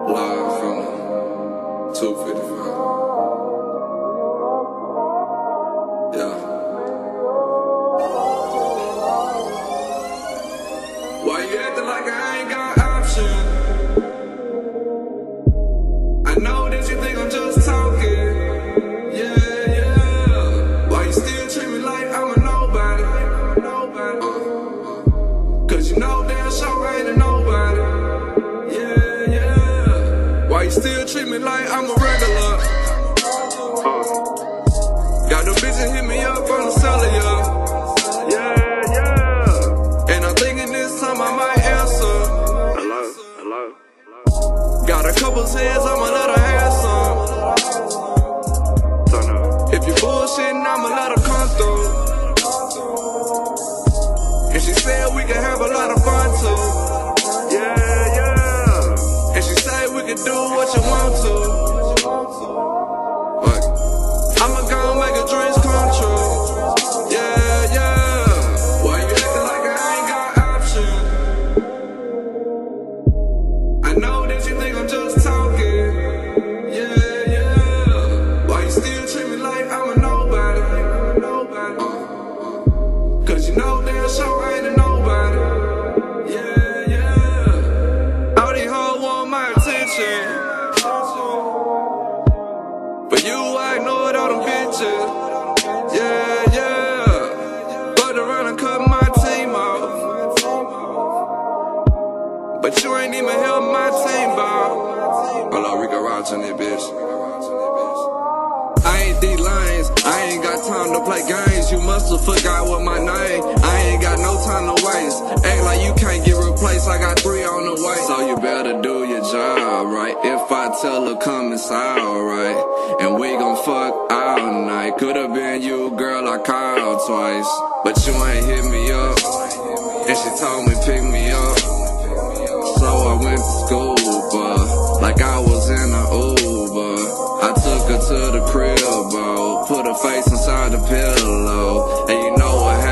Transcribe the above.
Live from 255. Yeah. Why you acting like I ain't got options? I know that you think I'm just talking. Yeah, yeah. Why you still treat me like I'm a nobody? Cause you know damn sure I ain't a nobody. Yeah, yeah. Why you still treat me like I'm a regular? Got the bitches hit me up on the cellular. Yeah, yeah. And I'm thinking this time I might answer. Hello, hello. Got a couple heads, I'ma let her have some. If you bullshitting, I'ma let her come through. And she said we can have a lot of fun too. Yeah, yeah. And she said we can do what you want to. But I'ma go make her dreams come true. Yeah, yeah. Why you acting like I ain't got options? I know that you think I'm just talking. Yeah, yeah. Why you still treat me like I'm a nobody? Cause you know damn sure I ain't a nobody. Yeah, yeah. All these hoes want my attention. But you, I ignored all them bitches. Yeah, yeah. Fucked around and cut my team off. But you ain't even help my team ball. Hello, Rico Roach in this bitch. I ain't these lines, I ain't got time to play games. You musta forgot what my name. I ain't got no time to waste. Act like you can't get replaced, I got 3 on the way. So you better do your job, right? If I tell her come, it's alright. And we gon' fuck all night. Could've been you, girl, I called twice. But you ain't hit me up. And she told me pick me up. So I went to school, but like I was in a Uber. I took her to the crib, put her face inside the pillow. And you know what